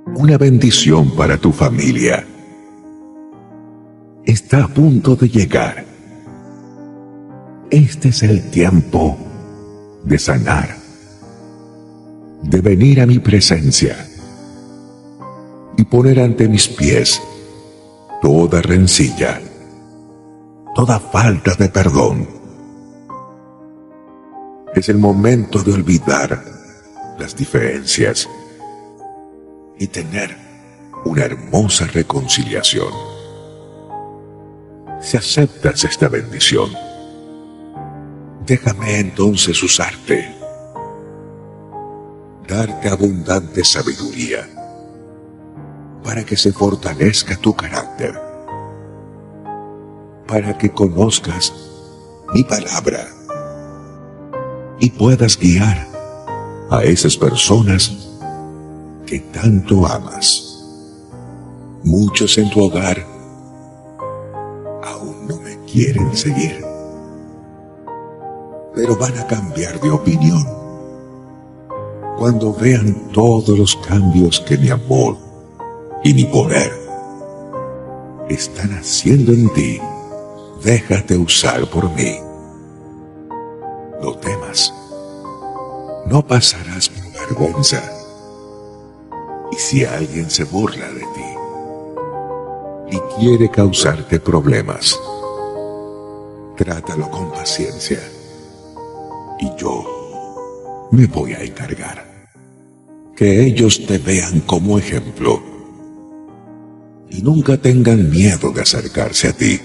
una bendición para tu familia. Está a punto de llegar. Este es el tiempo de sanar, de venir a mi presencia y poner ante mis pies toda rencilla, toda falta de perdón. Es el momento de olvidar las diferencias y tener una hermosa reconciliación. Si aceptas esta bendición, déjame entonces usarte, darte abundante sabiduría para que se fortalezca tu carácter, para que conozcas mi palabra y puedas guiar a esas personas que tanto amas. Muchos en tu hogar aún no me quieren seguir, pero van a cambiar de opinión cuando vean todos los cambios que mi amor y mi poder están haciendo en ti. Déjate usar por mí. No temas, no pasarás por vergüenza. Y si alguien se burla de ti y quiere causarte problemas, trátalo con paciencia y yo me voy a encargar. Que ellos te vean como ejemplo y nunca tengan miedo de acercarse a ti.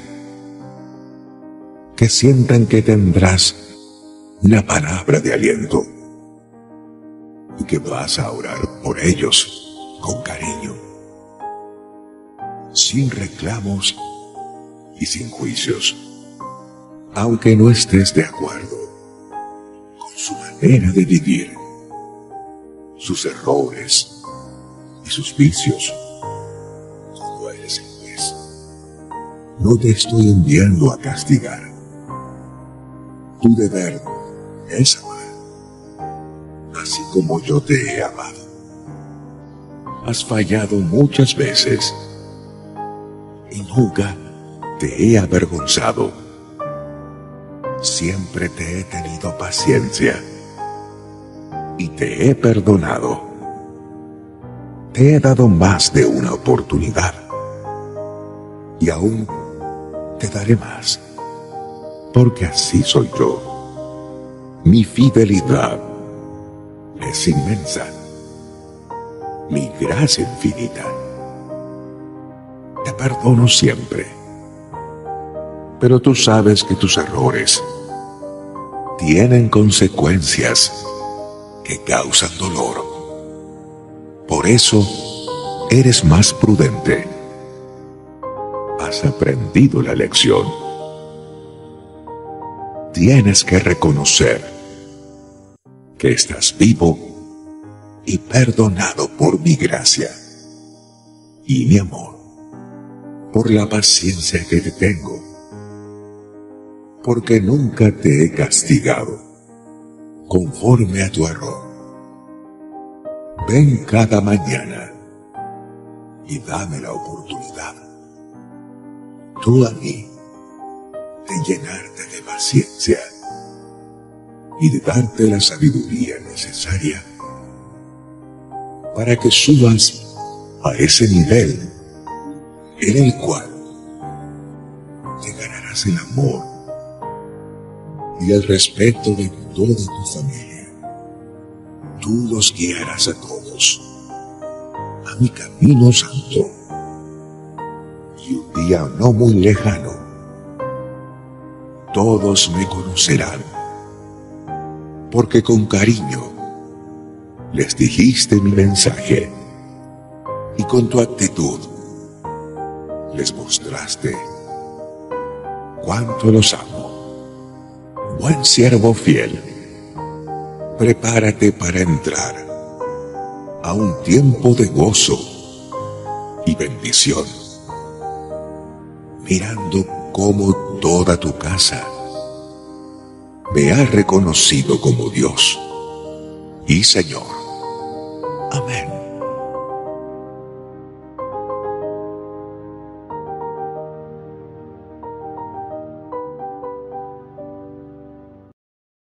Que sientan que tendrás una palabra de aliento y que vas a orar por ellos con cariño, sin reclamos y sin juicios, aunque no estés de acuerdo con su manera de vivir, sus errores y sus vicios. Tú eres el juez. No te estoy enviando a castigar. Tu deber es amar, así como yo te he amado. Has fallado muchas veces y nunca te he avergonzado. Siempre te he tenido paciencia y te he perdonado. Te he dado más de una oportunidad y aún te daré más, porque así soy yo. Mi fidelidad es inmensa, mi gracia infinita. Te perdono siempre, pero tú sabes que tus errores tienen consecuencias que causan dolor. Por eso eres más prudente. Has aprendido la lección. Tienes que reconocer que estás vivo y perdonado por mi gracia y mi amor, por la paciencia que te tengo, porque nunca te he castigado conforme a tu error. Ven cada mañana y dame la oportunidad, tú a mí, de llenarte de paciencia y de darte la sabiduría necesaria para que subas a ese nivel en el cual te ganarás el amor y el respeto de toda tu familia. Tú los guiarás a todos a mi camino santo, y un día no muy lejano todos me conocerán, porque con cariño les dijiste mi mensaje y con tu actitud les mostraste cuánto los amo. Buen siervo fiel, prepárate para entrar a un tiempo de gozo y bendición, mirando cómo toda tu casa me ha reconocido como Dios y Señor.